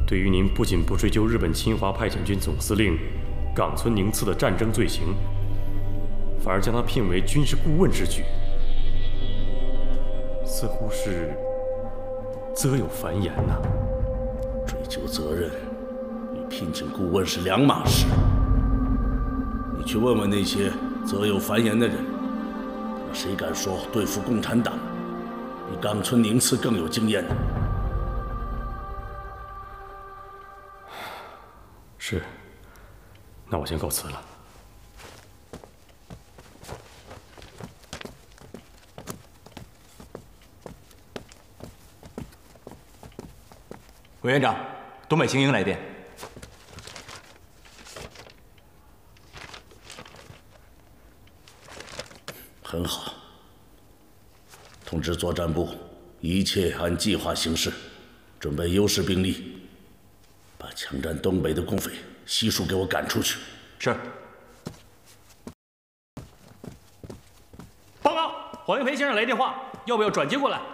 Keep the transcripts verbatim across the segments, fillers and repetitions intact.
对于您不仅不追究日本侵华派遣军总司令冈村宁次的战争罪行，反而将他聘为军事顾问之举，似乎是责有繁言呐。 追究责任与聘请顾问是两码事。你去问问那些责有繁言的人，谁敢说对付共产党比冈村宁次更有经验呢？ 是，那我先告辞了。 委员长，东北精英来电。 很好，通知作战部，一切按计划行事，准备优势兵力，把强占东北的共匪悉数给我赶出去。 是。报告，黄英培先生来电话，要不要转接过来？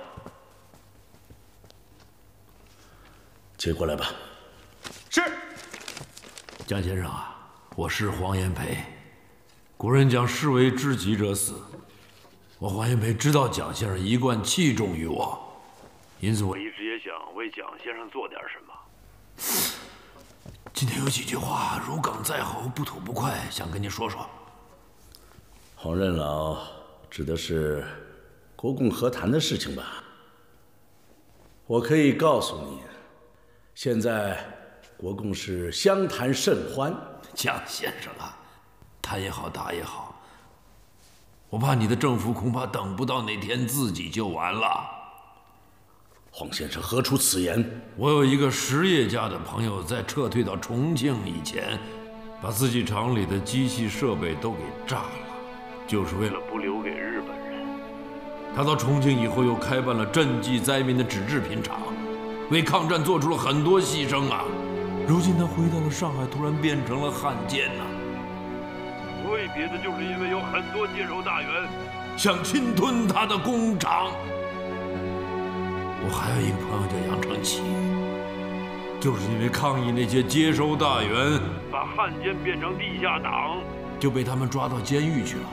接过来吧。 是。 蒋先生啊，我是黄炎培。古人讲士为知己者死，我黄炎培知道蒋先生一贯器重于我，因此我一直也想为蒋先生做点什么。今天有几句话如鲠在喉，不吐不快，想跟您说说。 黄任老指的是国共和谈的事情吧？我可以告诉你，现在国共是相谈甚欢。 蒋先生啊，谈也好，打也好，我怕你的政府恐怕等不到那天自己就完了。 黄先生何出此言？ 我有一个实业家的朋友，在撤退到重庆以前，把自己厂里的机器设备都给炸了，就是为了不留给日本人。他到重庆以后，又开办了赈济灾民的纸制品厂，为抗战做出了很多牺牲啊。如今他回到了上海，突然变成了汉奸呐、啊。不为别的，就是因为有很多接收大员想侵吞他的工厂。我还有一个朋友叫杨成奇，就是因为抗议那些接收大员把汉奸变成地下党，就被他们抓到监狱去了。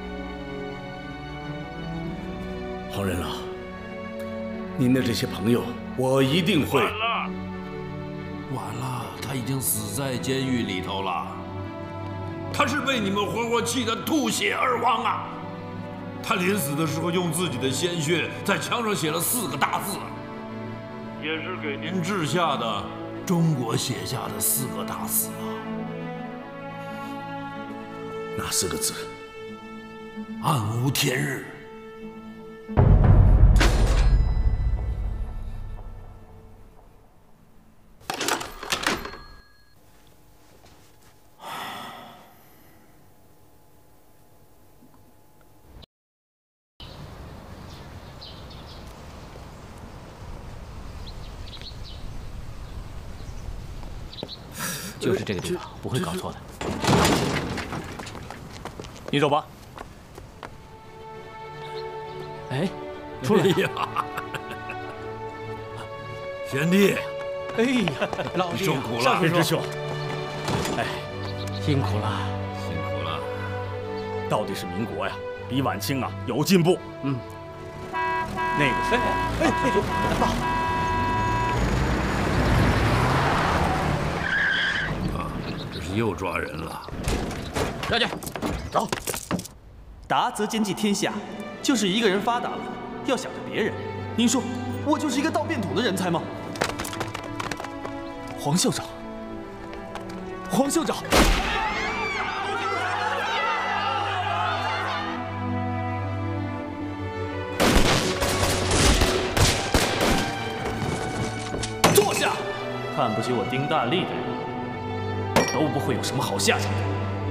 黄任老，您的这些朋友，我一定会。 晚了，晚了，他已经死在监狱里头了。他是被你们活活气得吐血而亡啊！他临死的时候用自己的鲜血在墙上写了四个大字，也是给您治下的中国写下的四个大字啊。 哪四个字？ 暗无天日。 就是这个地方，不会搞错的。你走吧。哎，出来呀！贤弟， 哎呀，老弟， 受苦了， 上任知兄。 哎，辛苦了， 辛苦了。 到底是民国呀，比晚清啊有进步。 嗯， 那个是，哎哎哎，爸。 又抓人了， 下去， 走。 达则兼济天下，就是一个人发达了，要想着别人。您说我就是一个倒便桶的人才吗？黄校长，黄校长，坐下。看不起我丁大力的人，都不会有什么好下场的。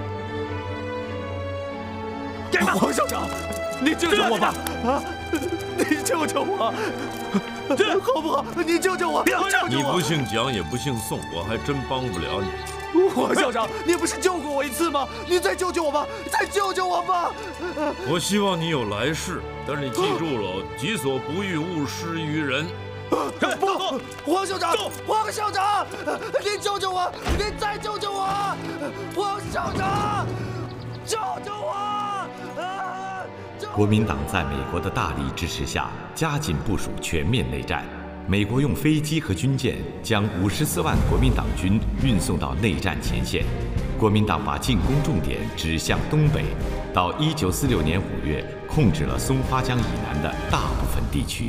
黄校长，你救救我吧！啊，你救救我，好不好？你救救我！救救我！ 你不姓蒋，也不姓宋，我还真帮不了你。黄校长，你不是救过我一次吗？你再救救我吧，再救救我吧！ 我希望你有来世，但是你记住了，己所不欲，勿施于人。 不，黄校长，黄校长，您救救我！您再救救我！黄校长，救救我！啊！ 国民党在美国的大力支持下，加紧部署全面内战。美国用飞机和军舰将五十四万国民党军运送到内战前线。国民党把进攻重点指向东北，到一九四六年五月，控制了松花江以南的大部分地区。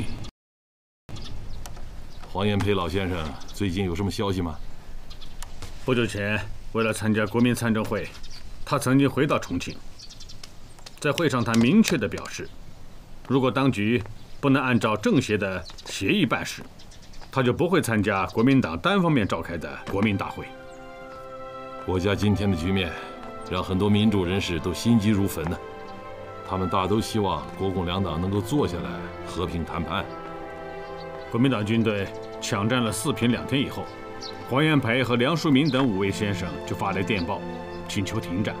黄炎培老先生最近有什么消息吗？ 不久前，为了参加国民参政会，他曾经回到重庆。在会上，他明确地表示，如果当局不能按照政协的协议办事，他就不会参加国民党单方面召开的国民大会。 国家今天的局面，让很多民主人士都心急如焚呢。他们大都希望国共两党能够坐下来和平谈判。 国民党军队抢占了四平两天以后，黄炎培和梁漱溟等五位先生就发来电报，请求停战。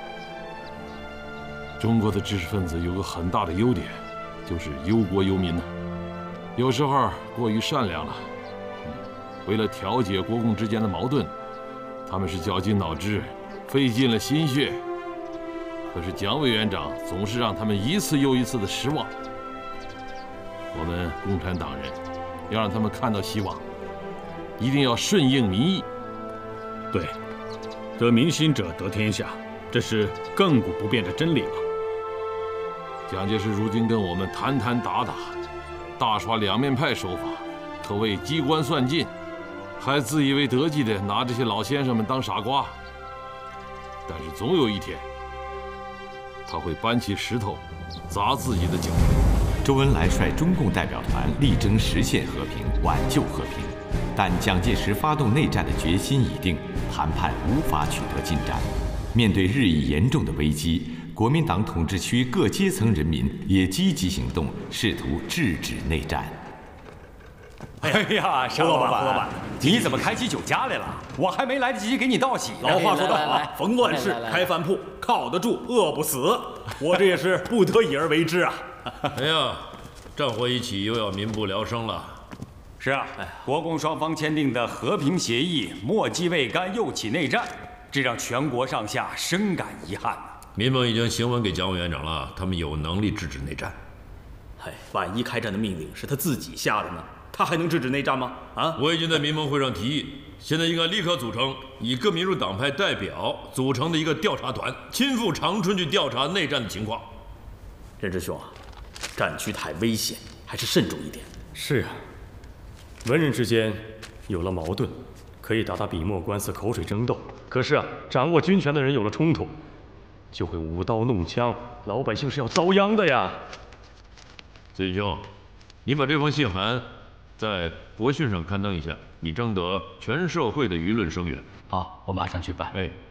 中国的知识分子有个很大的优点，就是忧国忧民呢。有时候过于善良了，为了调解国共之间的矛盾，他们是绞尽脑汁，费尽了心血。可是蒋委员长总是让他们一次又一次的失望。我们共产党人要让他们看到希望，一定要顺应民意。 对，得民心者得天下，这是亘古不变的真理嘛。 蒋介石如今跟我们谈谈打打，大耍两面派手法，可谓机关算尽，还自以为得计的拿这些老先生们当傻瓜。但是总有一天，他会搬起石头砸自己的脚。 周恩来率中共代表团力争实现和平，挽救和平，但蒋介石发动内战的决心已定，谈判无法取得进展。面对日益严重的危机，国民党统治区各阶层人民也积极行动，试图制止内战。 哎呀，沙老板，胡老板，你怎么开起酒家来了？我还没来得及给你道喜呢。 老话说得好，逢乱世开饭铺，靠得住，饿不死。我这也是不得已而为之啊。 哎呀，战火一起，又要民不聊生了。 是啊，国共双方签订的和平协议墨迹未干，又起内战，这让全国上下深感遗憾。 民盟已经行文给蒋委员长了，他们有能力制止内战。 哎，万一开战的命令是他自己下的呢？他还能制止内战吗？啊！ 我已经在民盟会上提议，现在应该立刻组成以各民主党派代表组成的一个调查团，亲赴长春去调查内战的情况。 任师兄啊，战区太危险，还是慎重一点。 是啊，文人之间有了矛盾，可以打打笔墨官司、口水争斗。可是啊，掌握军权的人有了冲突，就会舞刀弄枪，老百姓是要遭殃的呀。 子兄，你把这封信函在国讯上刊登一下，以征得全社会的舆论声援。 好，我马上去办。 哎，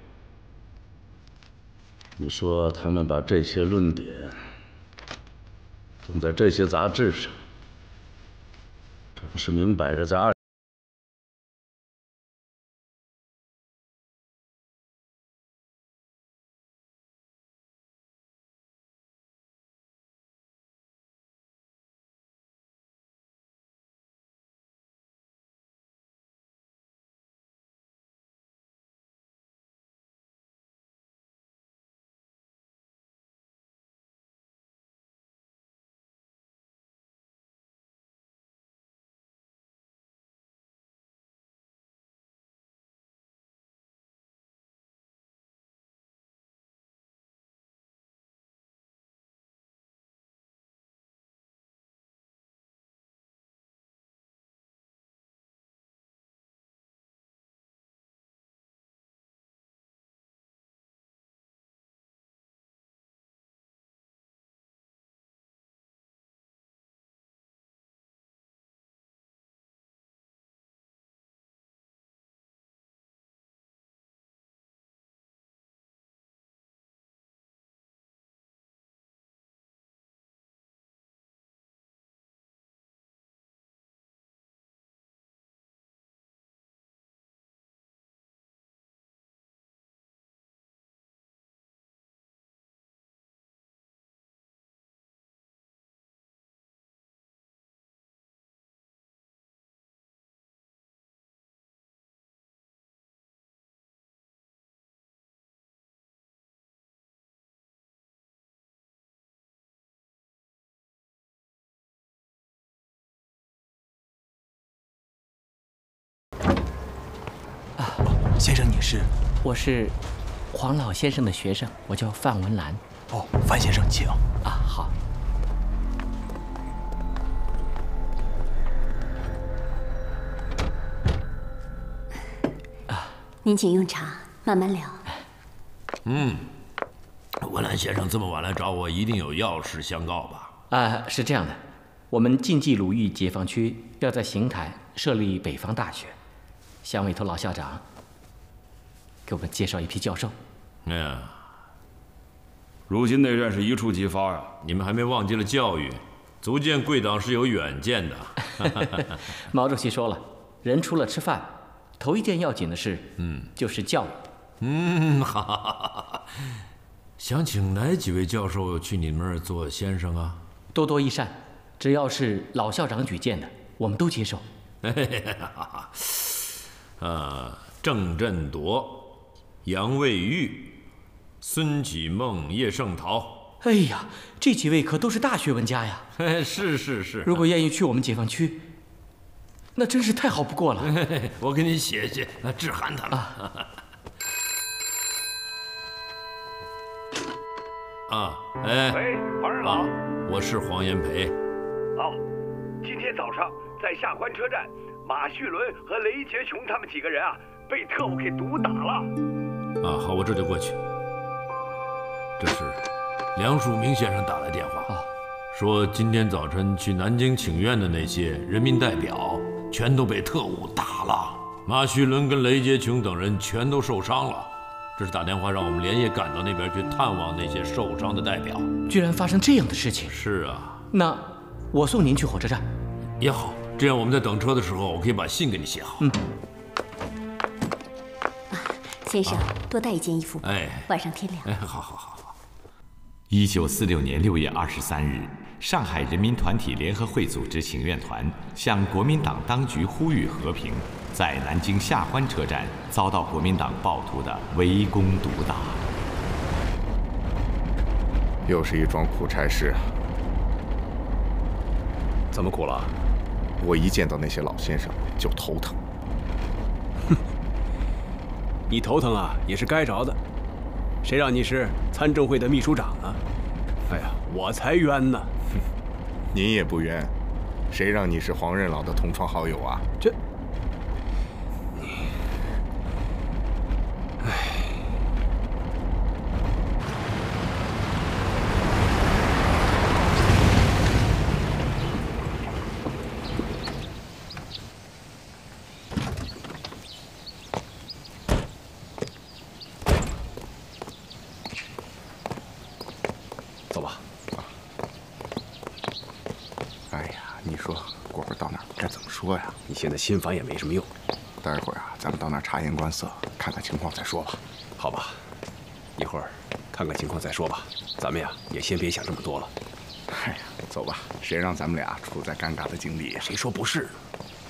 你说他们把这些论点登在这些杂志上，这不是明摆着在二。 先生，你是？ 我是黄老先生的学生，我叫范文澜。 哦，范先生，请。 啊，好。 啊，您请用茶，慢慢聊。 嗯，文澜先生这么晚来找我，一定有要事相告吧？ 啊，是这样的，我们晋冀鲁豫解放区要在邢台设立北方大学，想委托老校长给我们介绍一批教授。 哎呀， 如今内战是一触即发呀！ 你们还没忘记了教育，足见贵党是有远见的。 毛主席说了，人除了吃饭，头一件要紧的事，嗯，就是教育。 嗯，哈哈哈！想请哪几位教授去你们那儿做先生啊？ 多多益善，只要是老校长举荐的，我们都接受。 啊，郑振铎、杨卫玉、孙启孟、叶圣陶。 哎呀，这几位可都是大学问家呀！ 是是是。 如果愿意去我们解放区，那真是太好不过了。 我给你写写，致函他们。啊，哎， 喂，黄任老， 我是黄炎培。 哦，今天早上在下关车站，马旭伦和雷杰琼他们几个人啊，被特务给毒打了。 啊，好，我这就过去。这是梁漱溟先生打来电话， 哦、 说今天早晨去南京请愿的那些人民代表，全都被特务打了。马旭伦跟雷杰琼等人全都受伤了。这是打电话让我们连夜赶到那边去探望那些受伤的代表。 居然发生这样的事情！ 是啊， 那我送您去火车站也好，这样我们在等车的时候，我可以把信给你写好。 嗯。 啊，先生，啊、多带一件衣服。 哎， 晚上天凉。 哎，好好好好。 一九四六年六月二十三日，上海人民团体联合会组织请愿团向国民党当局呼吁和平。在南京下关车站遭到国民党暴徒的围攻毒打， 又是一桩苦差事。 怎么苦了？ 我一见到那些老先生就头疼。 哼，你头疼啊，也是该着的。谁让你是参政会的秘书长呢？哎呀，我才冤呢！ 哼，您也不冤，谁让你是黄任老的同窗好友啊？ 这。 走吧。啊。哎呀，你说过会儿到那儿该怎么说呀？ 你现在心烦也没什么用。 待会儿啊，咱们到那儿察言观色，看看情况再说吧。 好吧，一会儿看看情况再说吧。咱们呀，也先别想这么多了。 哎呀，走吧，谁让咱们俩处在尴尬的境地？ 谁说不是呢？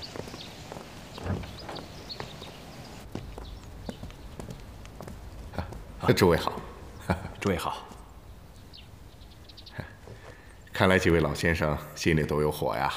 啊，诸位好。 诸位好。 看来几位老先生心里都有火呀。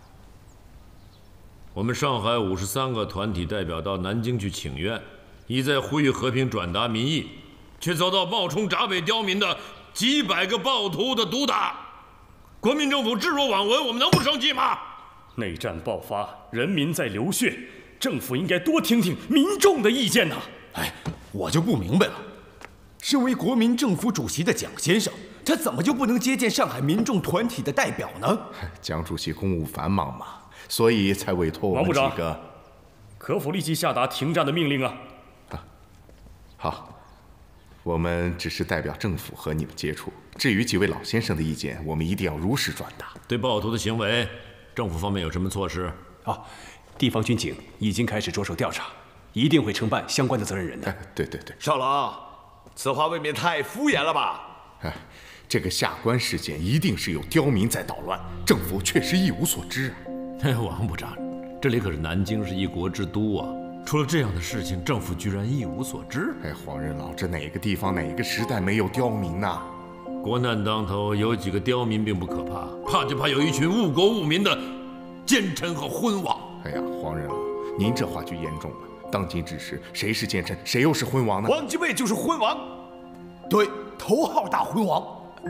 我们上海五十三个团体代表到南京去请愿，意在呼吁和平转达民意，却遭到冒充闸北刁民的几百个暴徒的毒打。国民政府置若罔闻，我们能不生气吗？ 内战爆发，人民在流血，政府应该多听听民众的意见呐。 哎，我就不明白了，身为国民政府主席的蒋先生，他怎么就不能接见上海民众团体的代表呢？ 蒋主席公务繁忙嘛，所以才委托我们几个。 可否立即下达停战的命令啊？ 啊，好，我们只是代表政府和你们接触。至于几位老先生的意见，我们一定要如实转达。 对暴徒的行为，政府方面有什么措施？ 哦，地方军警已经开始着手调查，一定会承办相关的责任人的。 哎，对对对， 少龙，此话未免太敷衍了吧？ 哎，这个下关事件一定是有刁民在捣乱，政府确实一无所知啊。 哎，王部长，这里可是南京，是一国之都啊！出了这样的事情，政府居然一无所知。 哎，黄任老，这哪个地方、哪个时代没有刁民呐？ 国难当头，有几个刁民并不可怕，怕就怕有一群误国误民的奸臣和昏王。 哎呀，黄任老，您这话就严重了。 当今之时，谁是奸臣，谁又是昏王呢？ 王继卫就是昏王，对，头号大昏王。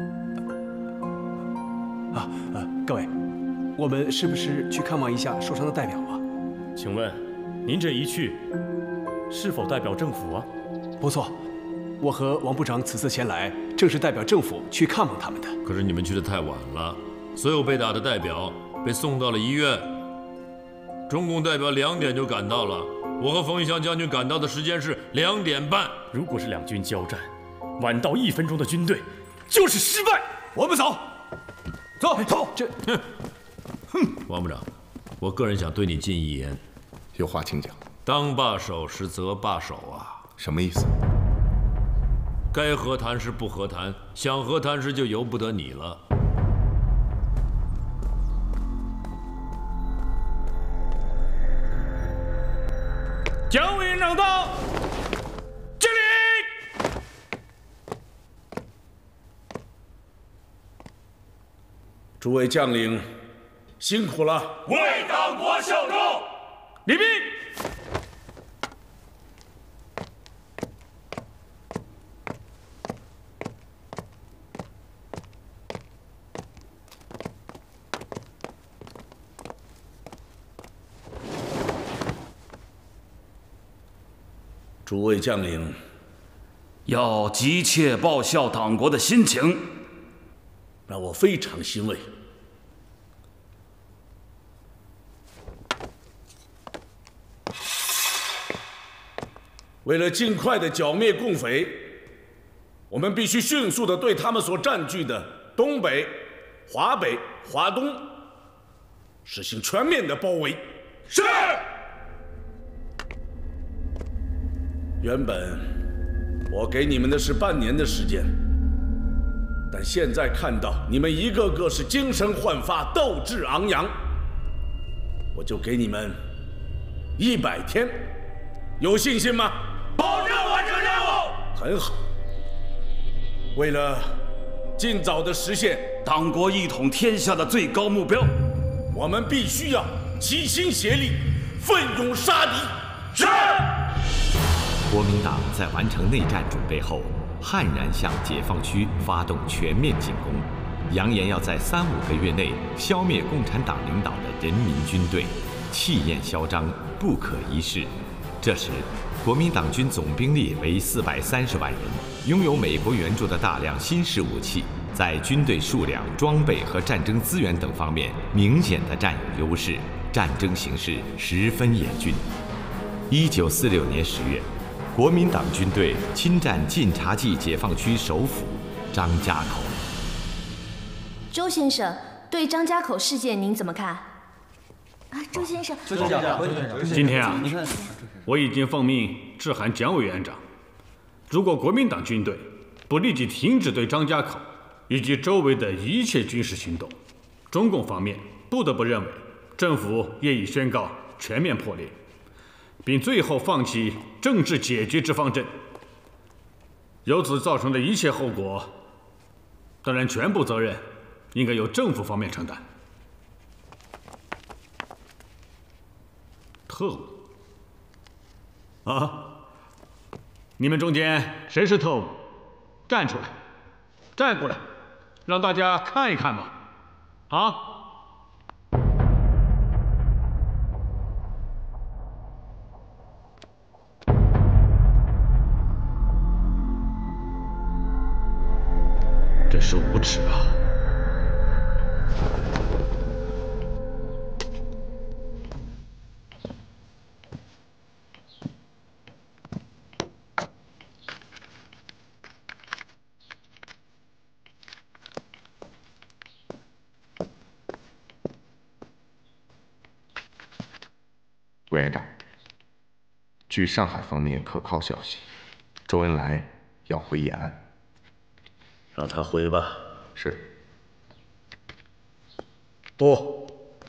啊呃，各位，我们是不是去看望一下受伤的代表啊？ 请问，您这一去，是否代表政府啊？ 不错，我和王部长此次前来，正是代表政府去看望他们的。 可是你们去的太晚了，所有被打的代表被送到了医院。中共代表两点就赶到了，我和冯玉祥将军赶到的时间是两点半。 如果是两军交战，晚到一分钟的军队就是失败。 我们走，走走。 这， 哼，王部长，我个人想对你进一言。 有话请讲。 当罢手实则罢手啊！ 什么意思？ 该和谈时不和谈，想和谈时就由不得你了。 蒋委员长到，敬礼。 诸位将领，辛苦了！ 为党国效忠。 礼毕。 诸位将领， 要急切报效党国的心情， 让我非常欣慰。为了尽快的剿灭共匪，我们必须迅速的对他们所占据的东北、华北、华东实行全面的包围。 是。 原本我给你们的是半年的时间，但现在看到你们一个个是精神焕发、斗志昂扬，我就给你们一百天，有信心吗？ 保证完成任务。 很好。为了尽早的实现党国一统天下的最高目标， 我们必须要齐心协力，奋勇杀敌。 是。 国民党在完成内战准备后，悍然向解放区发动全面进攻，扬言要在三五个月内消灭共产党领导的人民军队，气焰嚣张，不可一世。这时，国民党军总兵力为四百三十万人，拥有美国援助的大量新式武器，在军队数量、装备和战争资源等方面明显的占有优势，战争形势十分严峻。一九四六年十月，国民党军队侵占晋察冀解放区首府张家口。 周先生，对张家口事件您怎么看？啊，周先生， 周先生，今天啊，我已经奉命致函蒋委员长，如果国民党军队不立即停止对张家口以及周围的一切军事行动，中共方面不得不认为政府业已宣告全面破裂，并最后放弃政治解决之方针。由此造成的一切后果，当然全部责任应该由政府方面承担。特务啊！你们中间谁是特务？站出来，站过来，让大家看一看嘛！啊！真是无耻啊！ 委员长，据上海方面可靠消息，周恩来要回延安。 让他回吧。 是。 不，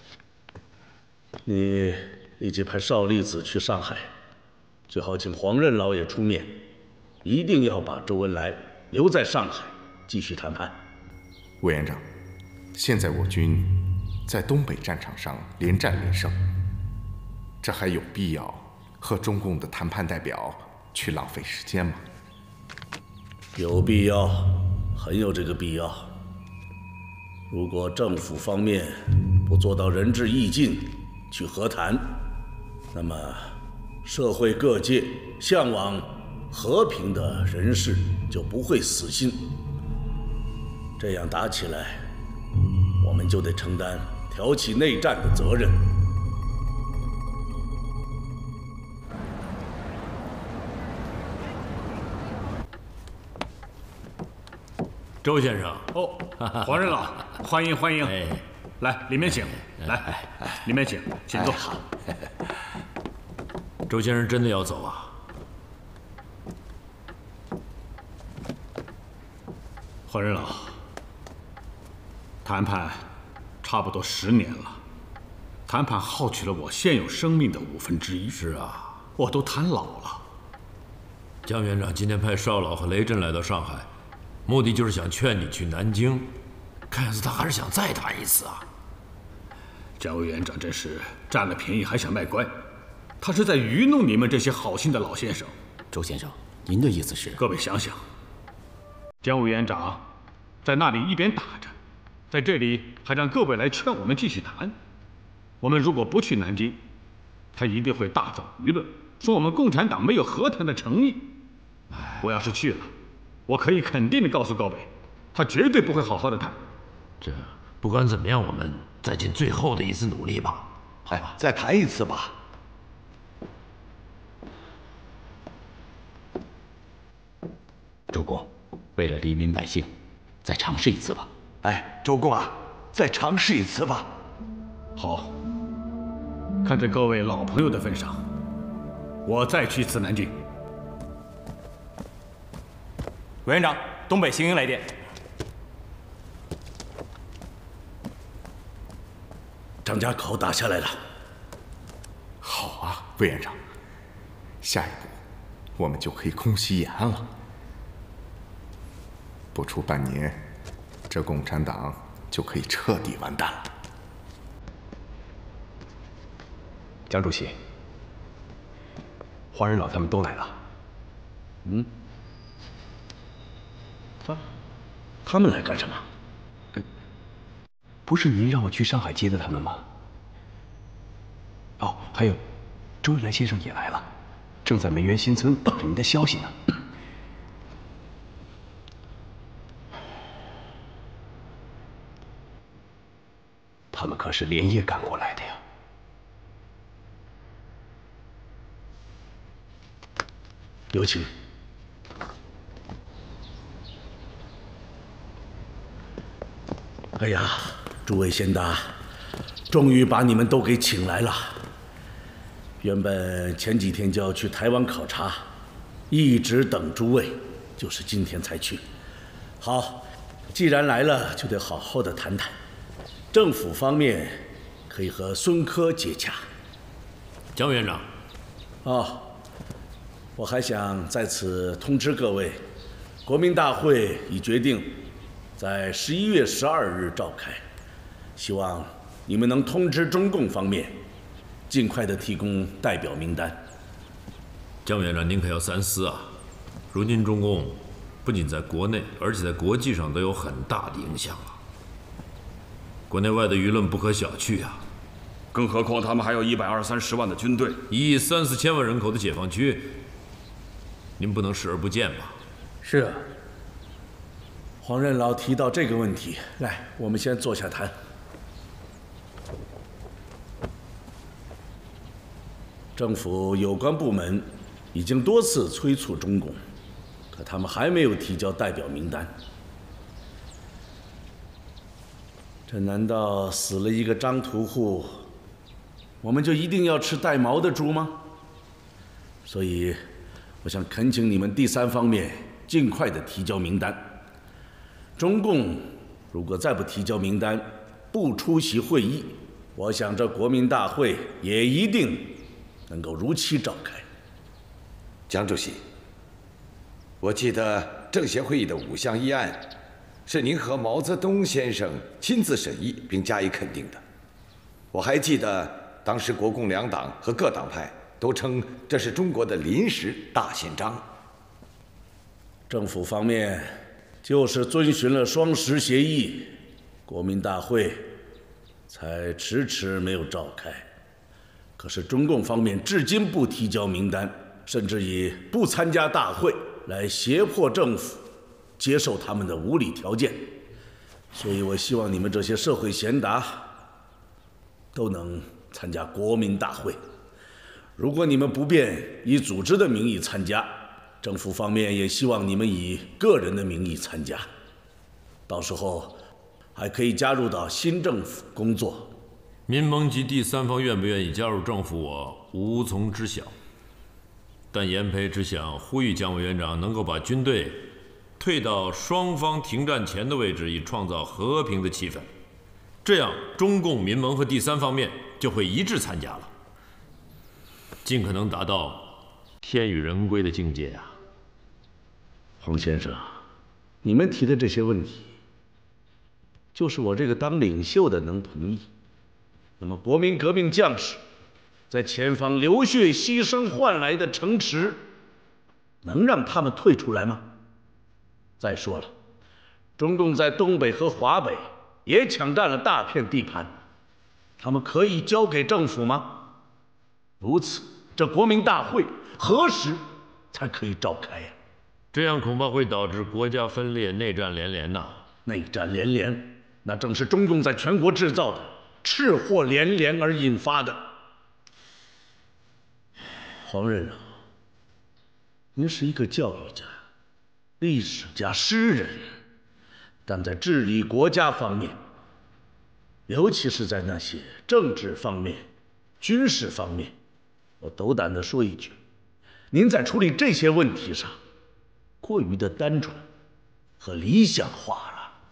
你立即派邵力子去上海，最好请黄任老爷出面，一定要把周恩来留在上海继续谈判。 委员长，现在我军在东北战场上连战连胜，这还有必要和中共的谈判代表去浪费时间吗？ 有必要，很有这个必要。如果政府方面不做到仁至义尽去和谈，那么社会各界向往和平的人士就不会死心。这样打起来，我们就得承担挑起内战的责任。 周先生， 哦，黄任老，欢迎欢迎，哎，来里面请，来，里面请，请坐。好。 周先生真的要走啊？ 黄任老，谈判差不多十年了，谈判耗去了我现有生命的五分之一。 是啊， 我都谈老了。 江院长今天派邵老和雷震来到上海。目的就是想劝你去南京，看样子他还是想再谈一次啊。 蒋委员长真是占了便宜还想卖乖，他是在愚弄你们这些好心的老先生。 周先生，您的意思是？ 各位想想，蒋委员长在那里一边打着，在这里还让各位来劝我们继续谈。我们如果不去南京，他一定会大造舆论，说我们共产党没有和谈的诚意。我要是去了，我可以肯定的告诉各位，他绝对不会好好的谈。 这不管怎么样，我们再尽最后的一次努力吧。 哎，再谈一次吧。 周公，为了黎民百姓，再尝试一次吧。 哎，周公啊，再尝试一次吧。 好，看在各位老朋友的份上，我再去一次南京。 委员长，东北行营来电。 张家口打下来了。 好啊，委员长，下一步我们就可以空袭延安了。不出半年，这共产党就可以彻底完蛋了。 江主席，黄任老他们都来了。 嗯。他他们来干什么？ 不是您让我去上海接的他们吗？哦，还有，周恩来先生也来了，正在梅园新村等着您的消息呢。他们可是连夜赶过来的呀。 有请。哎呀，诸位贤达，终于把你们都给请来了。原本前几天就要去台湾考察，一直等诸位，就是今天才去。好，既然来了，就得好好的谈谈。政府方面可以和孙科接洽。 江院长， 哦，我还想在此通知各位，国民大会已决定在十一月十二日召开，希望你们能通知中共方面，尽快的提供代表名单。 江院长，您可要三思啊！如今中共不仅在国内，而且在国际上都有很大的影响啊。国内外的舆论不可小觑啊！ 更何况他们还有一百二三十万的军队， 一亿三四千万人口的解放区，您不能视而不见吧？ 是啊。黄任老提到这个问题，来，我们先坐下谈。政府有关部门已经多次催促中共，可他们还没有提交代表名单。这难道死了一个张屠户，我们就一定要吃带毛的猪吗？所以，我想恳请你们第三方面尽快的提交名单。中共如果再不提交名单，不出席会议，我想这国民大会也一定能够如期召开。 蒋主席，我记得政协会议的五项议案是您和毛泽东先生亲自审议并加以肯定的。我还记得当时国共两党和各党派都称这是中国的临时大宪章。 政府方面就是遵循了双十协议，国民大会才迟迟没有召开。可是中共方面至今不提交名单，甚至以不参加大会来胁迫政府接受他们的无理条件。所以我希望你们这些社会贤达都能参加国民大会。如果你们不便以组织的名义参加，政府方面也希望你们以个人的名义参加，到时候还可以加入到新政府工作。 民盟及第三方愿不愿意加入政府，我无从知晓。但严培只想呼吁蒋委员长能够把军队退到双方停战前的位置，以创造和平的气氛。这样，中共、民盟和第三方面就会一致参加了，尽可能达到天与人归的境界啊！ 黄先生，你们提的这些问题，就是我这个当领袖的能同意。那么，国民革命将士在前方流血牺牲换来的城池，能让他们退出来吗？再说了，中共在东北和华北也抢占了大片地盘，他们可以交给政府吗？如此，这国民大会何时才可以召开呀？ 这样恐怕会导致国家分裂、内战连连呐！ 内战连连，那正是中共在全国制造的赤祸连连而引发的。黄任啊，您是一个教育家、历史家、诗人，但在治理国家方面，尤其是在那些政治方面、军事方面，我斗胆地说一句，您在处理这些问题上，过于的单纯和理想化了。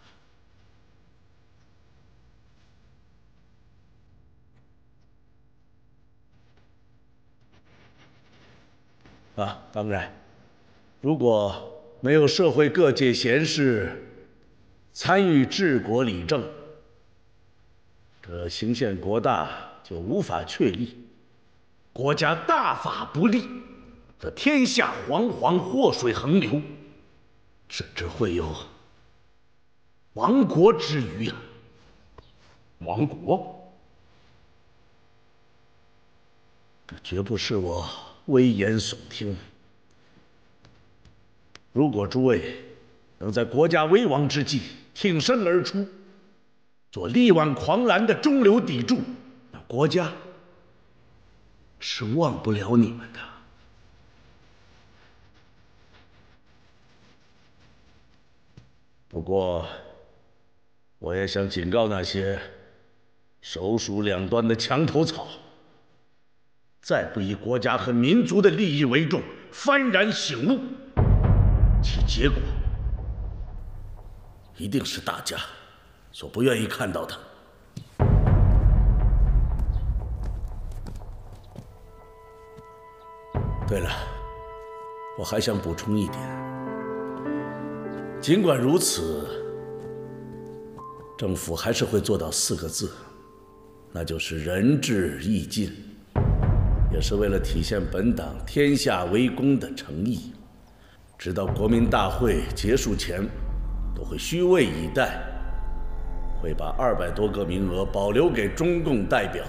啊，当然，如果没有社会各界贤士参与治国理政，这行宪国大就无法确立，国家大法不立，这天下惶惶，祸水横流，甚至会有亡国之虞啊！亡国？这绝不是我危言耸听。如果诸位能在国家危亡之际挺身而出，做力挽狂澜的中流砥柱，那国家是忘不了你们的。不过，我也想警告那些手鼠两端的墙头草，再不以国家和民族的利益为重，幡然醒悟，其结果一定是大家所不愿意看到的。对了，我还想补充一点，尽管如此，政府还是会做到四个字，那就是仁至义尽，也是为了体现本党天下为公的诚意。直到国民大会结束前，都会虚位以待，会把二百多个名额保留给中共代表。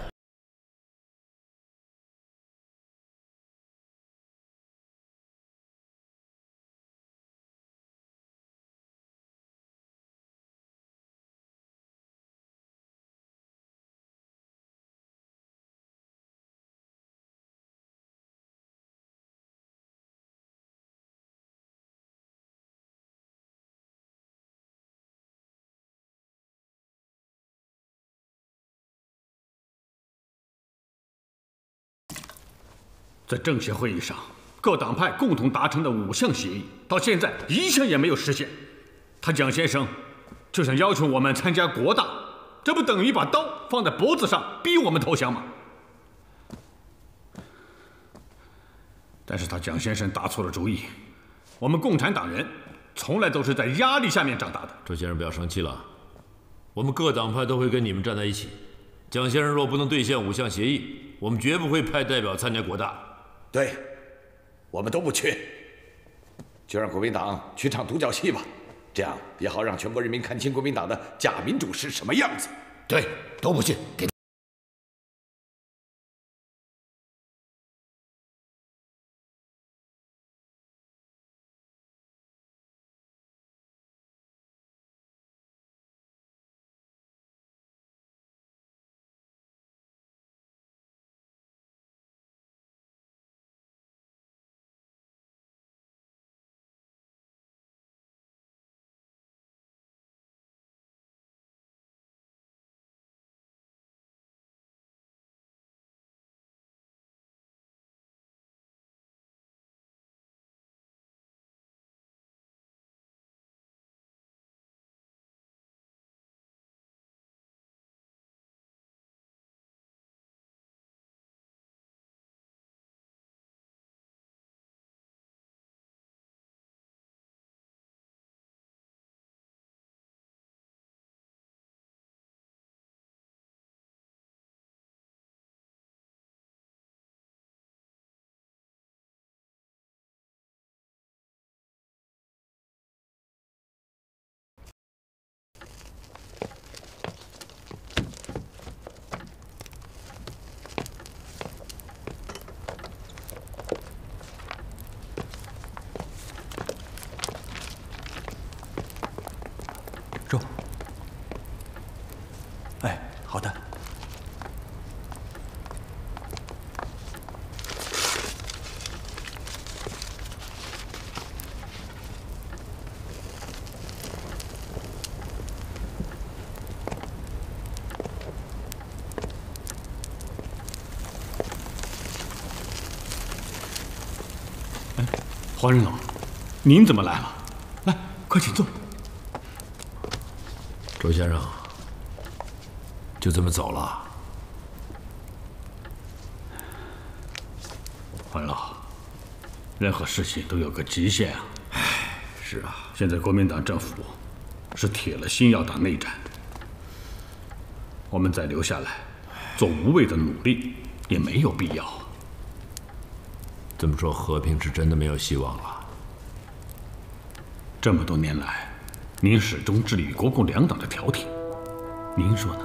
在政协会议上，各党派共同达成的五项协议，到现在一项也没有实现。他蒋先生就想要求我们参加国大，这不等于把刀放在脖子上逼我们投降吗？但是他蒋先生打错了主意，我们共产党人从来都是在压力下面长大的。 周先生不要生气了，我们各党派都会跟你们站在一起。蒋先生若不能兑现五项协议， 我们绝不会派代表参加国大。 对，我们都不去，就让国民党去唱独角戏吧，这样也好让全国人民看清国民党的假民主是什么样子。 对，都不去，给。 肉。哎，好的。 哎，黄仁老，您怎么来了？来，快请坐。 周先生，就这么走了？ 黄老，任何事情都有个极限啊！ 唉，是啊。 现在国民党政府是铁了心要打内战，我们再留下来做无谓的努力也没有必要。 这么说，和平是真的没有希望了？ 这么多年来。 您始终致力于国共两党的调停，您说呢？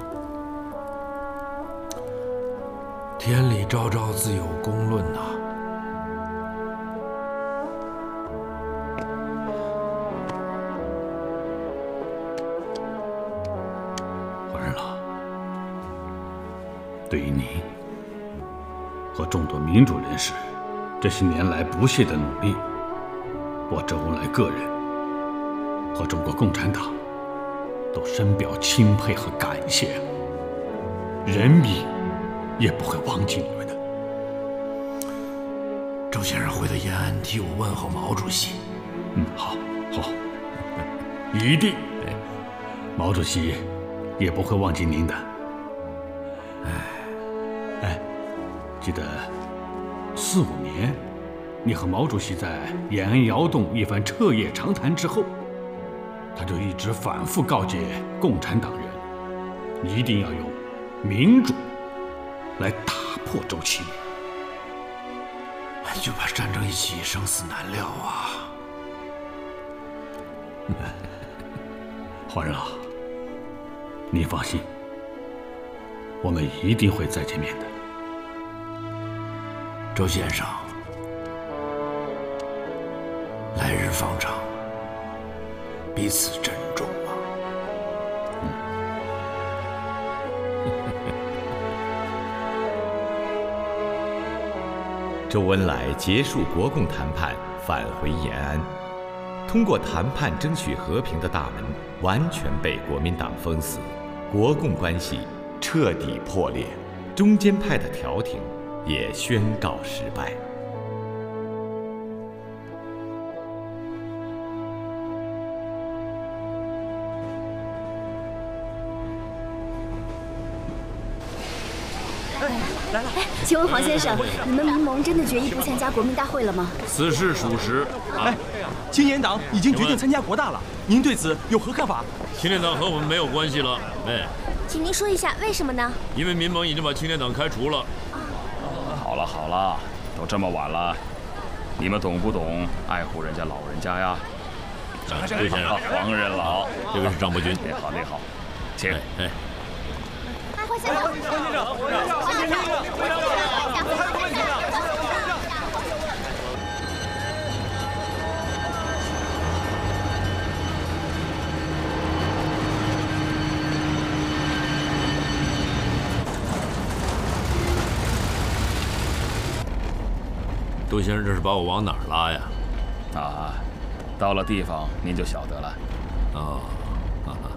天理昭昭，自有公论呐。 黄仁老，对于您和众多民主人士这些年来不懈的努力，我周恩来个人。 和中国共产党都深表钦佩和感谢，人民也不会忘记你们的。 周先生回到延安替我问候毛主席。 嗯，好，好，一定。毛主席也不会忘记您的。哎，哎，记得四五年，你和毛主席在延安窑洞一番彻夜长谈之后。 他就一直反复告诫共产党人，一定要用民主来打破周期。 就怕战争一起，生死难料啊！ 黄仁老，您放心，我们一定会再见面的。 周先生，来日方长。 彼此珍重啊！ 嗯。 周恩来结束国共谈判，返回延安，通过谈判争取和平的大门完全被国民党封死，国共关系彻底破裂，中间派的调停也宣告失败。 来了，哎，请问黄先生，你们民盟真的决议不参加国民大会了吗？ 此事属实。 哎，青年党已经决定参加国大了，您对此有何看法？ 青年党和我们没有关系了，哎。 请您说一下为什么呢？ 因为民盟已经把青年党开除了。 了好了，都这么晚了，你们懂不懂爱护人家老人家呀？ 张先生， 黄人老， 这个是张伯钧。 你好，你好，请。 哎， 黄先生，黄先生，黄先生，黄先生，黄先生。 杜先生，这是把我往哪儿拉呀？ 啊，到了地方您就晓得了。 哦，哈哈。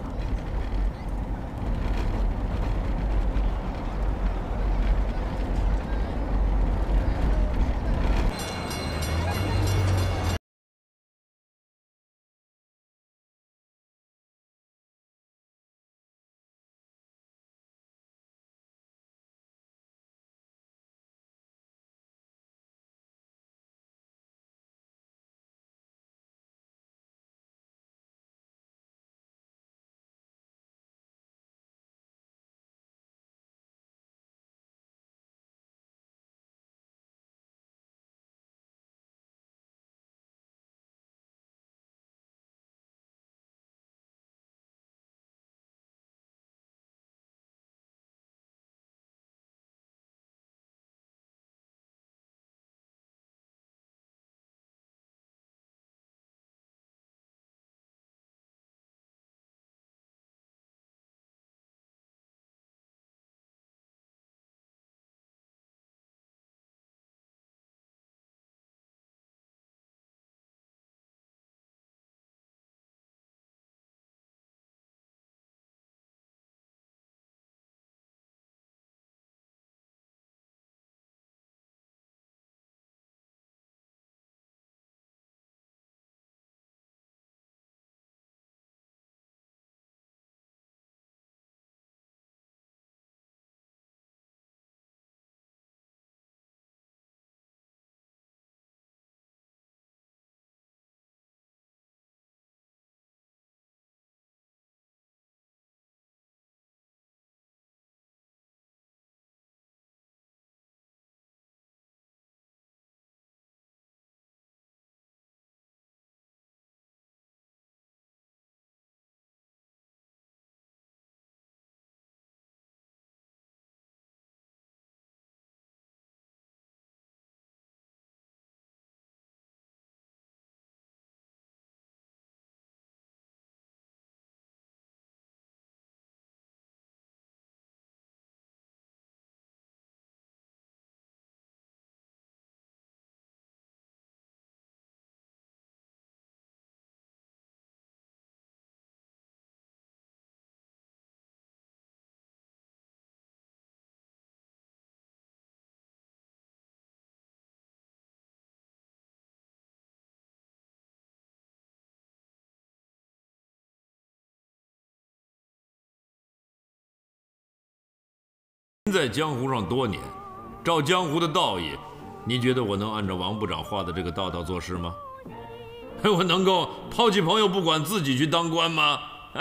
您在江湖上多年，照江湖的道义，您觉得我能按照王部长画的这个道道做事吗？我能够抛弃朋友不管自己去当官吗？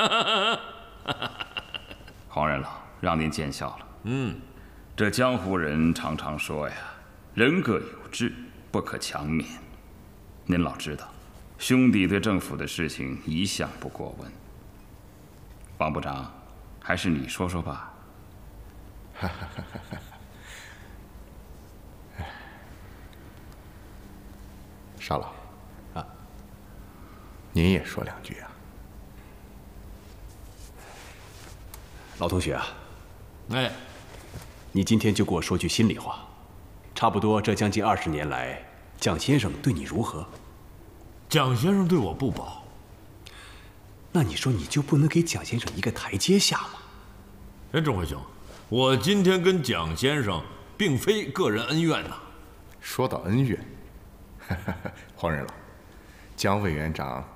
黄人老，让您见笑了。 嗯， 这江湖人常常说呀，人各有志，不可强勉。您老知道，兄弟对政府的事情一向不过问。王部长，还是你说说吧。 哈哈哈哈哈！少老啊，您也说两句啊。 老同学啊， 哎， 你今天就给我说句心里话，差不多这将近二十年来，蒋先生对你如何？ 蒋先生对我不薄。 那你说你就不能给蒋先生一个台阶下吗？ 哎，钟辉兄。我今天跟蒋先生并非个人恩怨呐。 说到恩怨，黄人老，蒋委员长